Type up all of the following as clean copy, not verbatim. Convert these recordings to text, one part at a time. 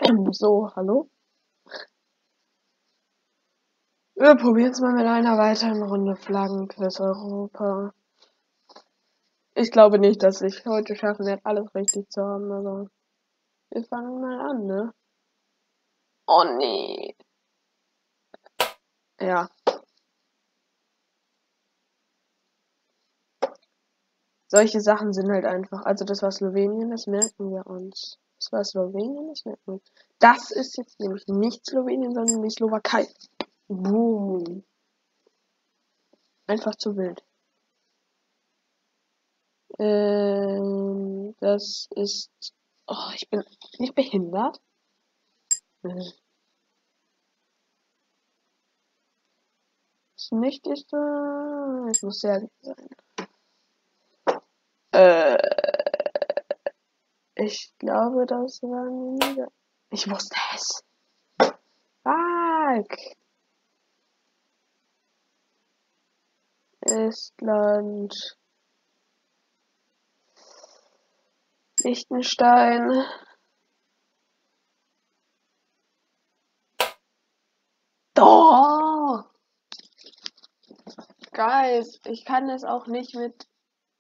So, hallo? Wir probieren es mal mit einer weiteren Runde Flaggenquiz Europa. Ich glaube nicht, dass ich heute schaffen werde, alles richtig zu haben, aber wir fangen mal an, ne? Oh nee. Ja. Solche Sachen sind halt einfach. Also das war Slowenien, das merken wir uns. Das war Slowenien, das merken wir uns. Das ist jetzt nämlich nicht Slowenien, sondern die Slowakei. Boom. Einfach zu wild. Das ist. Oh, ich bin nicht behindert. Das nicht ist. Es muss Serbien sein. Äh, Ich glaube, das war Nieder. Ich wusste es. Fuck. Estland. Liechtenstein. Doch! Guys, ich kann es auch nicht mit.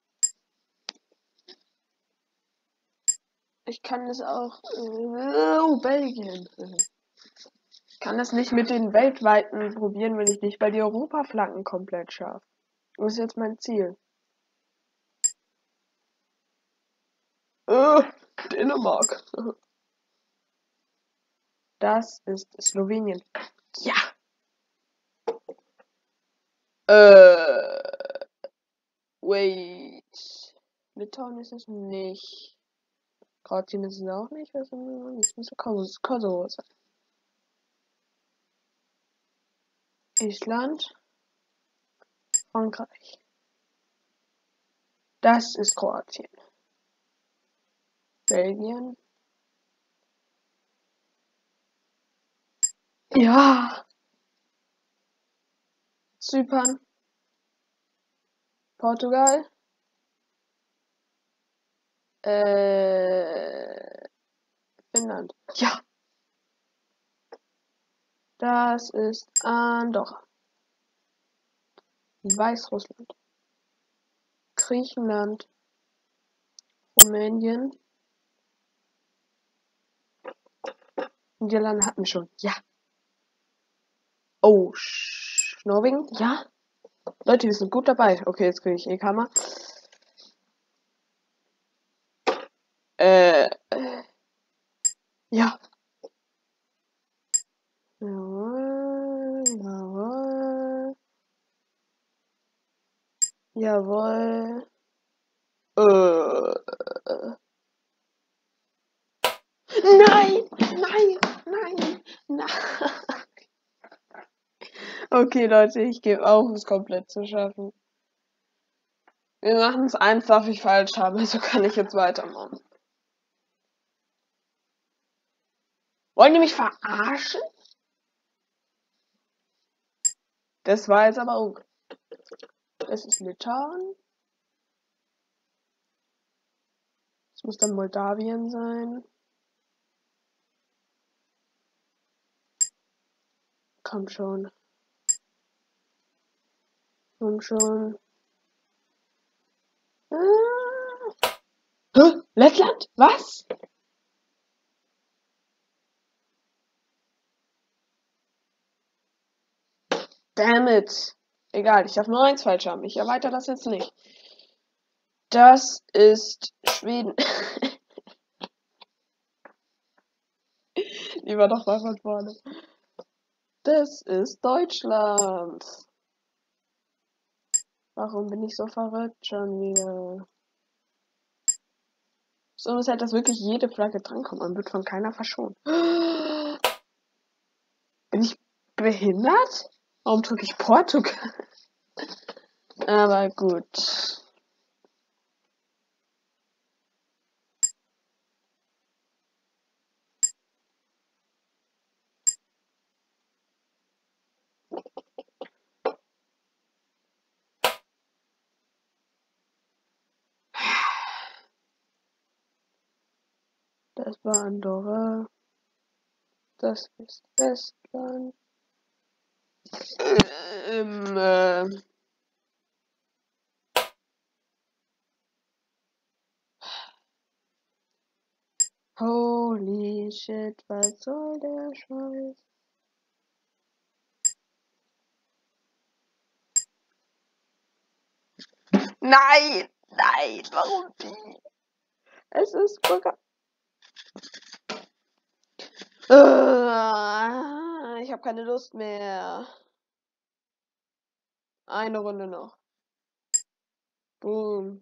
Ich kann es auch. Belgien. Ich kann das nicht mit den weltweiten probieren, wenn ich nicht bei die Europaflanken komplett schaffe. Das ist jetzt mein Ziel. Dänemark. Das ist Slowenien. Ja. Wait. Litauen ist es nicht. Kroatien ist es auch nicht. Was müsste Kosovo sein. Island. Frankreich. Das ist Kroatien. Belgien. Ja. Zypern. Portugal. Finnland. Ja. Das ist Andorra. Weißrussland. Griechenland. Rumänien. Niederlande hatten wir schon. Ja. Oh, Norwegen. Ja. Leute, wir sind gut dabei. Okay, jetzt kriege ich E-Kammer. Ja. Jawohl, jawohl. Jawohl. Nein, nein, nein, nein. Okay, Leute, ich gebe auf, es komplett zu schaffen. Wir machen es eins, darf ich falsch haben, also kann ich jetzt weitermachen. Wollen die mich verarschen? Das war jetzt aber auch. Das ist Litauen. Das muss dann Moldawien sein. Komm schon. Komm schon. Lettland? Was? Damn it. Egal, ich darf nur eins falsch haben. Ich erweitere das jetzt nicht. Das ist Schweden. Lieber doch mal von vorne. Das ist Deutschland. Warum bin ich so verrückt schon wieder? So ist halt, dass wirklich jede Flagge drankommt. Man wird von keiner verschont. Bin ich behindert? Warum drücke ich Portugal? Aber gut. Das war Andorra. Das ist Estland. Holy shit, was soll der Scheiß? Nein, nein, warum die? Es ist Burger. Ich habe keine Lust mehr. Eine Runde noch. Boom.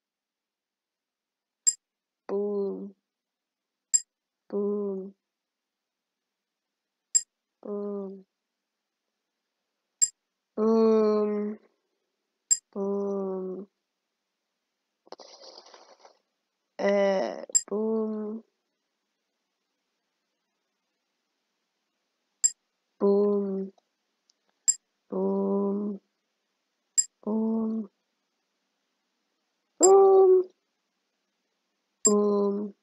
Boom. Boom. Boom. Boom. Boom. Boom. Boom. Boom. Boom. Boom. Boom.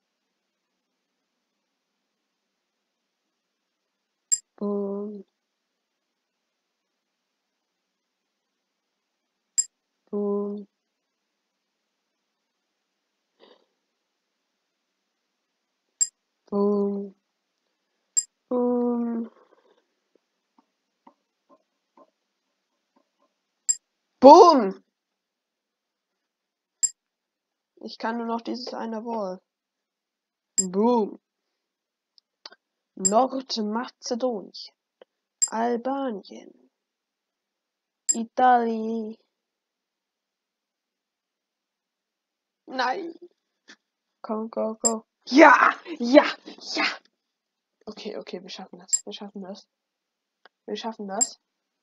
Boom. Boom. Boom. Boom. Boom! Ich kann nur noch dieses eine Wort. Boom. Nordmazedonien. Albanien. Italien. Nein. Komm, go, go. Ja! Ja! Ja! Okay, okay, wir schaffen das. Wir schaffen das. Wir schaffen das.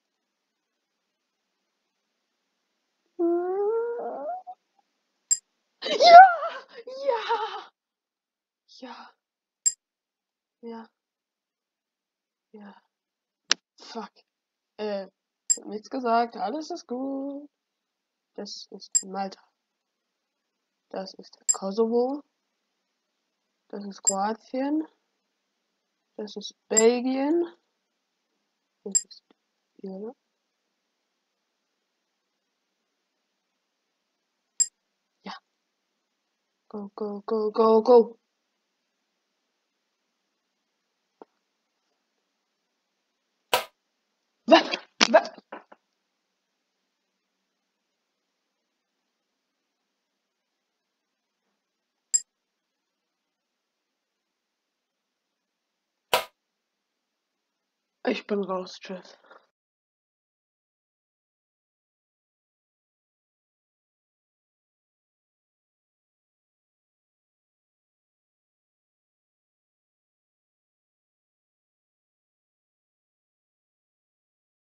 Ja! Ja! Ja! Ja! Ja! Fuck. Nichts gesagt. Alles ist gut. Das ist Malta. Das ist Kosovo. Das ist Kroatien. Das ist Belgien. Das ist Irland. Ja. Go, go, go, go, go. Was? Was? Ich bin raus. Tschüss.